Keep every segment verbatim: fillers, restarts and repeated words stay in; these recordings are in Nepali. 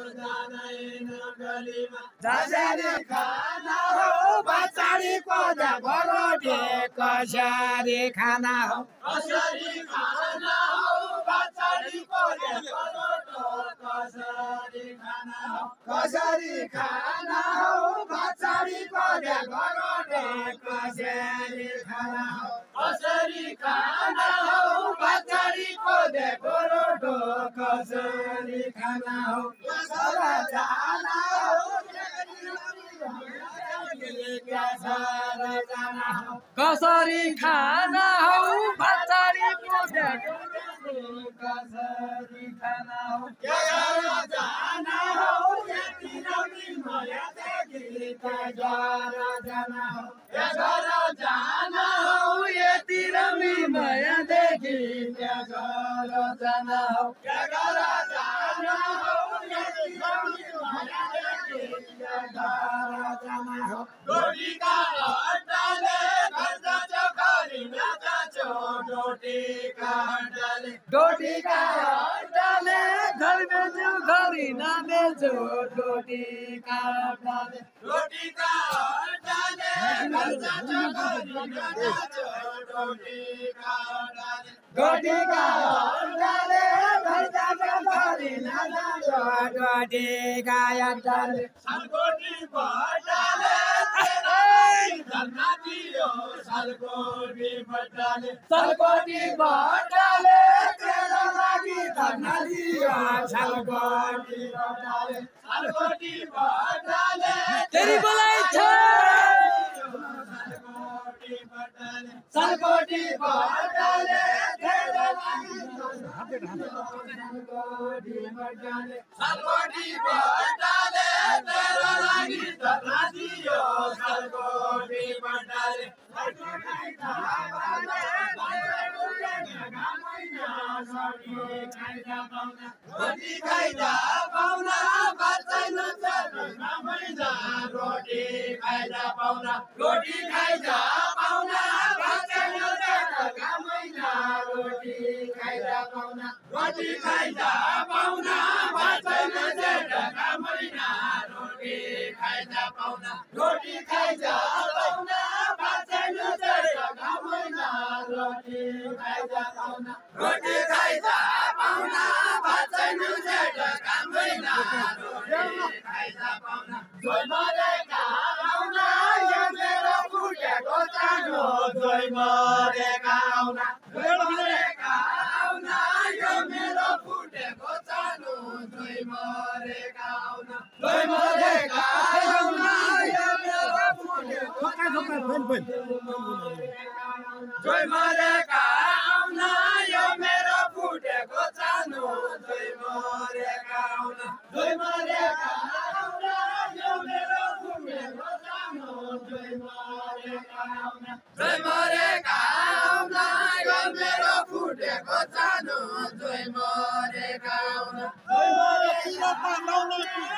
जाँदैन गलीमा जसरी खाना हो पछाडिको बरोटे कसरी खाना हो कसरी खाना हो पछाडिको बरोटो कसरी खाना हो कसरी खाना हो पछाडिको बरोटे कसरी खाना हो कसरी खाना हो पछाडिको बरोटो कसरी खाना हो कसरी जाना हो कसरी खाना हो पछाडिको कसरी खाना हो जाना हो जाना हो जाना हो यति रमी माया देखि जाना हो जाना हो यति रमी माया देखि जाना हो डोटीका हटाले गर्दा चोखरी नाचो डोटीका हटाले डोटीका हटाले घर में जो घरी ना बेचो डोटीका हटाले डोटीका हटाले गर्दा चोखरी नाचो डोटीका हटाले डोटीका हटाले गर्दा चोखरी नाचो डोटीका हटाले सलकोटी बटाले धरना दियो सलकोटी बटाले सलकोटी बटाले तेरा लागि धरना दियो सलकोटी बटाले सलकोटी बटाले तेरी बोलाई छ सलकोटी बटाले सलकोटी बटाले तेरा लागि सलकोटी बटाले सलकोटी बटाले तेरा लागि धरना दियो सलकोटी बटाले रोटी खाइदा पाउना बच्चैन महिना रोटी खाइदा पाउना रोटी खाइदा पाउना बच्चैन महिना रोटी खाइदा पाउना रोटी खाइदा पाउना बच्चैन महिना रोटी खाइदा पाउना रोटी खाइदा पाउना बच्चैन महिना रोटी खाइदा पाउना रोटी खाइदा पाउना बच्चैन महिना रोटी खाइदा पाउना जोइ मरेका आउना यो मेरो फुटेको चानो जोइ मरेका आउना जोइ मरेका आउना यो मेरो फुटेको चानो जोइ मरेका आउना जोइ मरेका आउना यो मेरो फुटेको जोइ मरेका आउना यो मेरो फुटेको चानो जोइ मरेका आउना जोइ मरेका आउना यो मेरो फुटेको चानो जोइ मरेका आउना जोइ मरेका आउना यो मेरो फुटेको चानो जोइ मरेका आउना जोइ मरेका आउना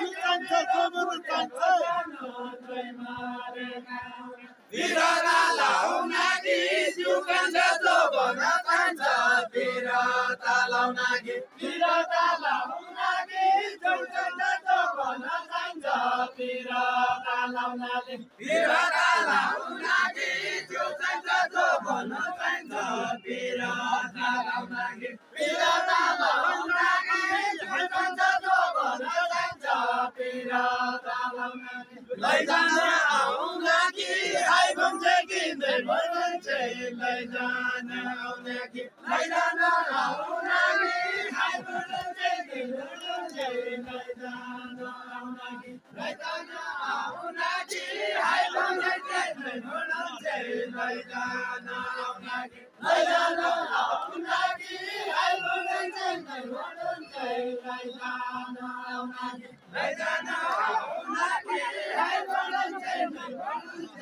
जोइ मरेका आउना बिरला लाउना कि जुकान्छ जो भन कान्छ बिरता लाउना कि बिरता लाउना कि जुकान्छ जो भन कान्छ बिरता लाउनाले बिरता लाउना कि जुकान्छ जो भन कान्छ बिरता लाउना कि बिरता लाउना कि जुकान्छ जो भन कान्छ बिरता लाउना कि लैजान आउना कि आई भन्छ कि नै भन्छ लैजान आउना कि लैजान आउना कि आई भन्छ कि भन्छ लैजान आउना कि लैजान आउना कि आई भन्छ कि नै भन्छ लैजान आउना कि लैजान आउना कि आई भन्छ कि नै भन्छ लैजान आउना कि लैजान आउना कि आई भन्छ कि नै भन्छ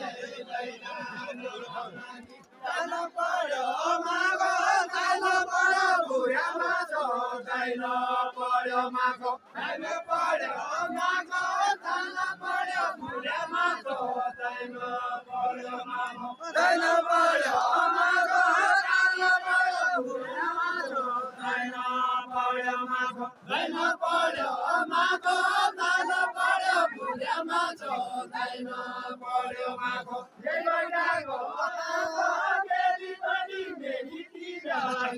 जानु पर्यो मागो जानु पर्यो बुढा माछो जानु पर्यो मागो जानु पर्यो मागो जानु पर्यो बुढा माछो जानु पर्यो मागो जानु पर्यो मागो जानु पर्यो बुढा माछो जानु पर्यो मागो माखो दैन पर्यो माखो ताल पर्यो बुढामा छोदैन पर्यो माखो जय बडाको आगो बेली पनि बेलीतिर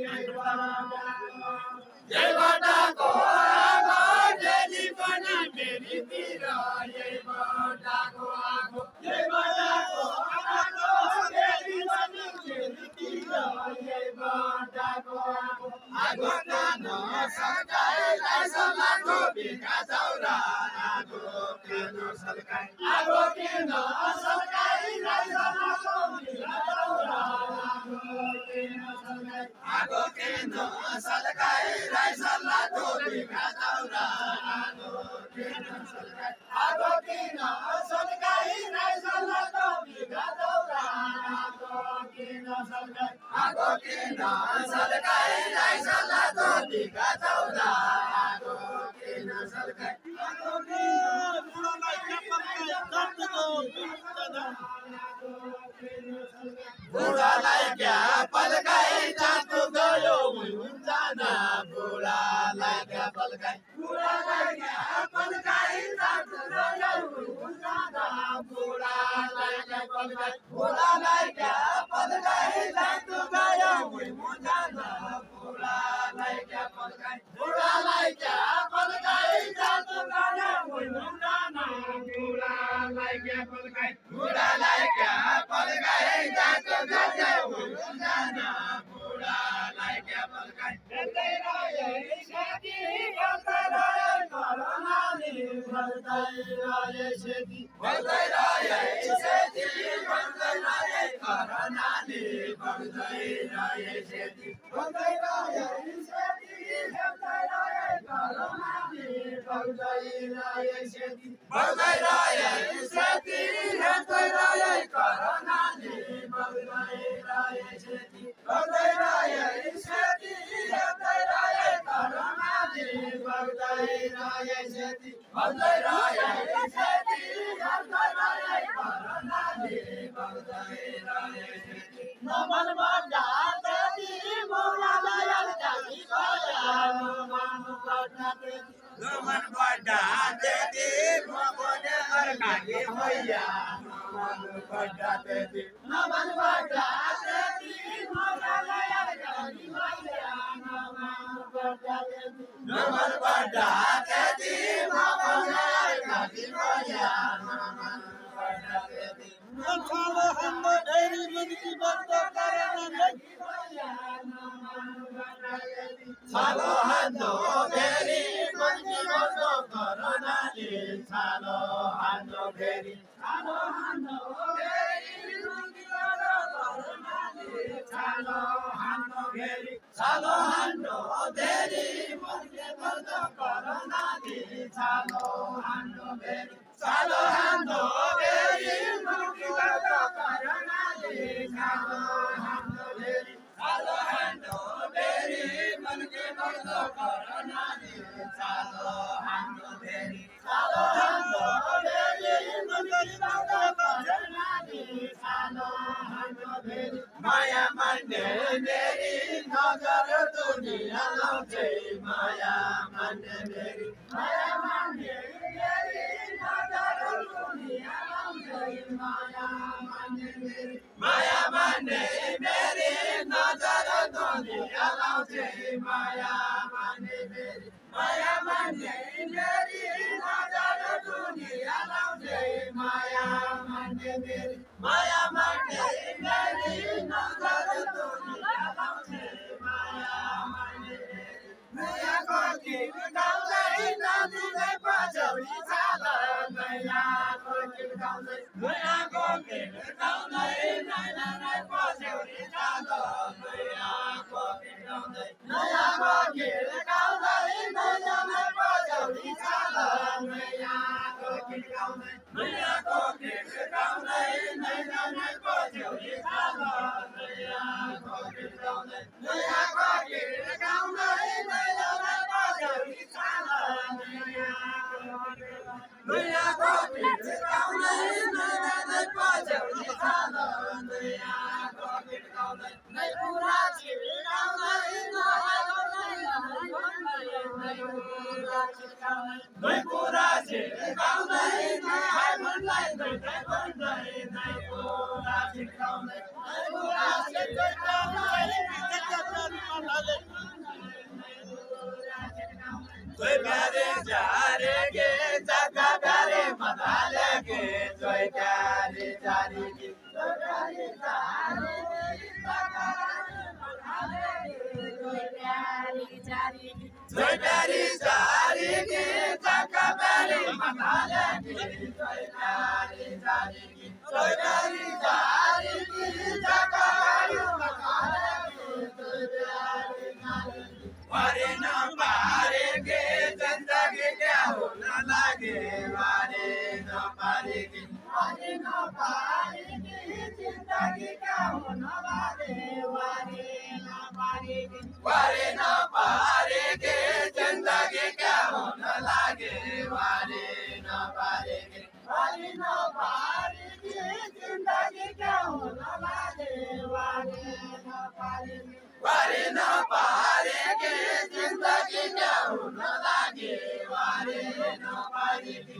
जय बडाको आगो बेली पनि बेलीतिर जय बडाको आगो जय बडाको आगो बेली पनि बेलीतिर जय बडाको आगो आगो कानो सकाई लासलाको बिका चौरा आगो कानो सकाई आगो किनो सकाई लासलाको बिका चौरा आगो किनो सकाई आगो किनो सकाई लासलाको बिका चौरा आगो किनो सकाई आगो किनो सकाई लासलाको बिका चौरा आगो किनो सकाई आगो किनो सकाई लासलाको बिका चौरा आगो किनो सकाई आगो किनो बुढालाई क्या पल्काई जानु गयो हुन्छ न बुढालाई क्या पल्काई बुढालाई क्या पल्काई जानु गयो हुन्छ न बुढालाई क्या पल्काई बुढालाई क्या पल्काई जानु गयो हुन्छ न बुढालाई क्या पल्काई बुढालाई क्या पल्काई जानु गयो हुन्छ न बुढालाई क्या पल्काई बुढालाई क्या पल्काई जानु गयो हुन्छ न बुढालाई क्या पल्काई भन्दै रहे साथी भन्दै रहे कोरोनाले भन्दै रहे साथी भन्दै रहे साथी भन्दै रहे कोरोनाले भन्दै रहे साथी भन्दै रहे साथी भन्दै रहे कोरोनाले भन्दै रहे साथी भन्दै रहे साथी भन्दै रहे कोरोनाले भन्दै रहे साथी भन्दै रहे साथी भन्दै रहे कोरोनाले भन्दै रहे साथी भन्दै रहे साथी भन्दै रहे कोरोनाले भन्दै रहे साथी नमन बड्डा तेती मोलालाई अलगाई गया नमन बड्डा तेती नमन बड्डा तेती मोलालाई अलगाई गया नमन बड्डा तेती नमन बड्डा तेती मोलालाई अलगाई गया नमन बड्डा तेती नमन बड्डा तेती मोलालाई अलगाई गया नमन बड्डा तेती नछालो हाम्रो धेरै मुक्ति बन्द गर्न छालो हाम्रो धेरै मुक्ति बन्द करनाले छालो हाम्रो धेरै छालो हाम्रो धेरै मुक्ति बन्द करनाले छालो हाम्रो धेरै छालो हाम्रो धेरै मुक्ति बन्द करनाले छालो हाम्रो धेरै छालो हाम्रो धेरै मुक्ति बन्द करनाले छालो हाम्रो धेरै छालो हाम्रो धेरै मुक्ति बन्द करनाले छालो हाम्रो धेरै छालो हाम्रो धेरै मुक्ति बन्द करनाले छालो हाम्रो धेरै माया मान्ने मेरी नजर दुनिया लाउँछे माया मान्ने मेरी माया मान्ने मेरी नजर दुनिया लाउँछे माया मान्ने मेरी माया मान्ने मेरी नजर दुनिया लाउँछे माया मान्ने मेरी माया मान्ने मेरी नजर दुनिया लाउँछे माया मान्ने मेरी माया मान्ने मेरी नजर दुनिया लाउँछे माया मान्ने मेरी नयाँको गीत गाउँदै नदीले पछौडी छाल नयाँको गीत गाउँदै नयाँको गीत गाउँदै नैनालाई पछौडी छाल नयाँको गीत गाउँदै नयाँको गीत गाउँदै नैनालाई पछौडी छाल नयाँको गीत गाउँदै नयाँको गीत गाउँदै नैनालाई पछौडी छाल नयाँको गीत गाउँदै नयाँको गीत गाउँदै नैनालाई पछौडी छाल नयाँको गीत गाउँदै नैनालाई पछौडी छाल नयाँको नै कुरा छिटकाउँदै भाइ मनलाई दुईटै भन्दै नै कुरा छिटकाउँदै नै कुरा छिटकाउँदै जोइ प्यारे जारे गे जग्गा प्यारे मताले गे जोइ प्यारे जारे गे जोइ प्यारे जारे गे जग्गा मताले गे जोइ प्यारे जारे गे जोइ प्यारे जारे गे जग्गा प्यारे मताले गे जोइ प्यारे जारे गे जोइ प्यारे जारे गे जग्गा प्यारे मताले गे जोइ प्यारे जारे गे वारे न पारे गे जिंदगी क्या हो न लागे वारे न पारे गे वारे न पारे गे जिंदगी क्या हो न लागे वारे न पारे गे वारे न पारे गे जिंदगी क्या हो न लागे वारे न पारे गे वारे न पारे गे जिंदगी क्या हो न लागे वारे न पारे गे वारे न पारे गे जिंदगी क्या हो न लागे वारे न पारे गे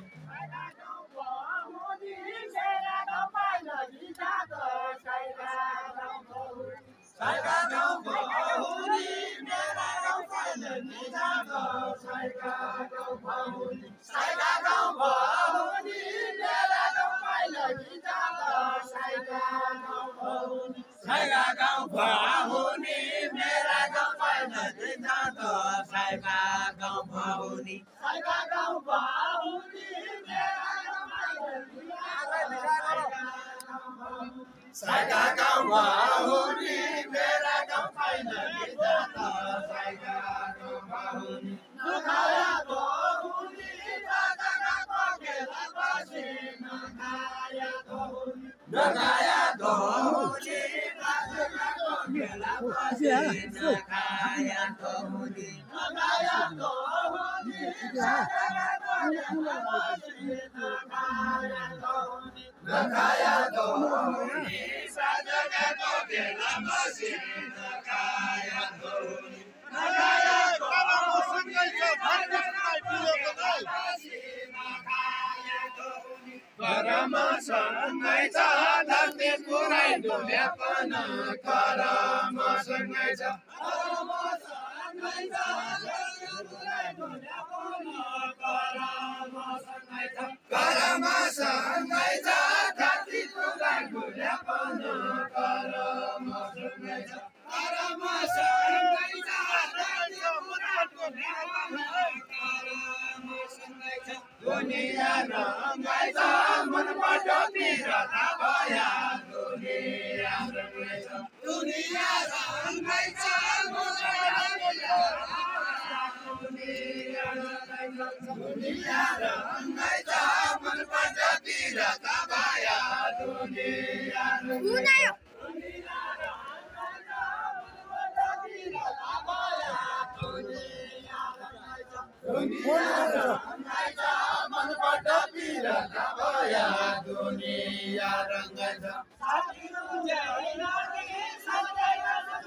साइका गाउँ बहुनी मेरा गाउँ पाइला नि जाँदो साइका गाउँ बहुनी साइका गाउँ बहुनी मेरा गाउँ पाइला नि जाँदो साइका गाउँ बहुनी साइका गाउँ बहुनी मेरा गाउँ पाइला नि जाँदो साइका गाउँ बहुनी साइका गाउँ बहुनी मेरा गाउँ पाइला नि जाँदो साइका गाउँ बहुनी मेरा गाउँ पाइला नि जाँदो साइका गाउँ बहुनी नखाया बहुनी राजा गाउँको गेला बसी नखाया बहुनी नखाया बहुनी राजा गाउँको गेला बसी नखाया बहुनी नखाया बहुनी राजा गाउँको गेला बसी नखाया बहुनी नखाया बहुनी राजा गाउँको गेला बसी नखाया बहुनी नखाया करमसँगै छ धरती पुरै डुले पन करमसँगै छ करमसँगै छ धरती पुरै डुले पन करमसँगै छ करमसँगै छ धरती पुरै डुले पन करमसँगै छ करमसँगै छ धरती पुरै डुले पन करमसँगै छ दुनिया रङ्गै छ मनबाट पिरता भया दुनिया रङ्गै छ दुनिया रङ्गै छ दुनिया रङ्गै छ मनबाट पिरता भया दुनिया रङ्गै छ दुनिया रङ्गै छ मनबाट पिरता भया दुनिया रङ्गै छ साथीहरु जय नाथे सधैँ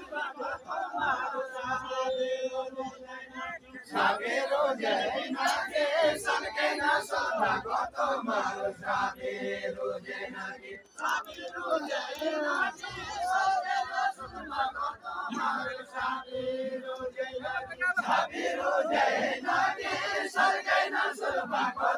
साथीहरु जय नाथे सधैँ नसभाको तमाल साथीहरु जय नाथे साथीहरु जय नाथे सधैँ नसभाको तमाल साथीहरु जय नाथे साथीहरु जय नाथे सधैँ नसभाको